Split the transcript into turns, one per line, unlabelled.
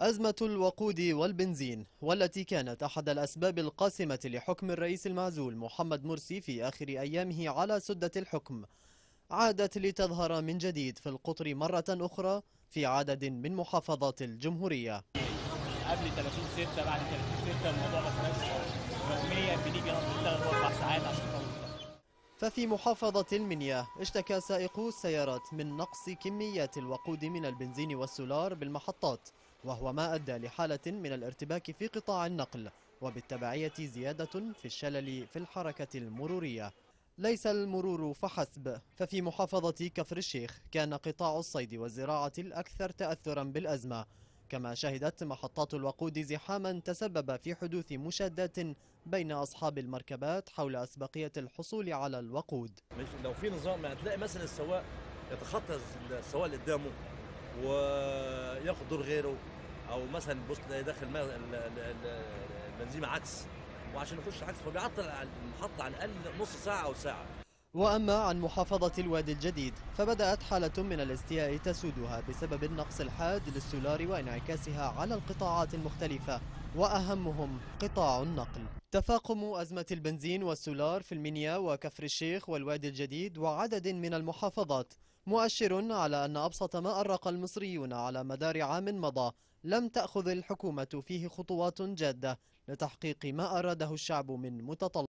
أزمة الوقود والبنزين والتي كانت أحد الأسباب القاسمة لحكم الرئيس المعزول محمد مرسي في آخر أيامه على سدة الحكم عادت لتظهر من جديد في القطر مرة أخرى في عدد من محافظات الجمهورية.
قبل 30/6 بعد 30/6 الموضوع ما كانش يوميا بنيجي نقضي 3 و4 ساعات عشان نطلع.
ففي محافظة المنيا اشتكى سائقو السيارات من نقص كميات الوقود من البنزين والسولار بالمحطات، وهو ما أدى لحالة من الارتباك في قطاع النقل وبالتبعية زيادة في الشلل في الحركة المرورية. ليس المرور فحسب، ففي محافظة كفر الشيخ كان قطاع الصيد والزراعة الأكثر تأثرا بالأزمة، كما شهدت محطات الوقود زحاما تسبب في حدوث مشادات بين أصحاب المركبات حول أسبقية الحصول على الوقود.
لو في نظام هتلاقي مثلا السواق يتخطى السواق اللي قدامه وياخد دور غيره، او مثلا بص تلاقي داخل البنزيمه عكس، وعشان يخش عكس فبيعطل على المحطه على الاقل نص ساعه او ساعه.
وأما عن محافظة الوادي الجديد فبدأت حالة من الاستياء تسودها بسبب النقص الحاد للسولار وانعكاسها على القطاعات المختلفة وأهمهم قطاع النقل. تفاقم أزمة البنزين والسولار في المنيا وكفر الشيخ والوادي الجديد وعدد من المحافظات مؤشر على أن أبسط ما أرق المصريون على مدار عام مضى لم تأخذ الحكومة فيه خطوات جادة لتحقيق ما أراده الشعب من متطلبات.